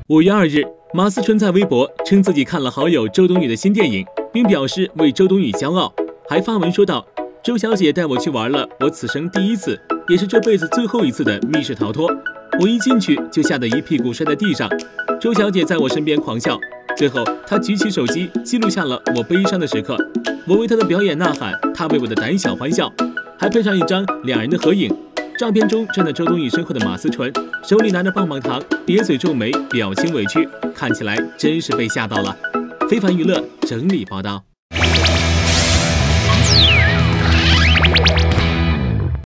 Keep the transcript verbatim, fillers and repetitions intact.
五月二日，马思纯在微博称自己看了好友周冬雨的新电影，并表示为周冬雨骄傲，还发文说道：“周小姐带我去玩了我此生第一次，也是这辈子最后一次的密室逃脱。我一进去就吓得一屁股摔在地上，周小姐在我身边狂笑。最后，她举起手机记录下了我悲伤的时刻。我为她的表演呐喊，她为我的胆小欢笑，还配上一张两人的合影。照片中站在周冬雨身后的马思纯，手里拿着棒棒糖，咧嘴皱眉，表情委屈，看起来真是被吓到了。”非凡娱乐整理报道。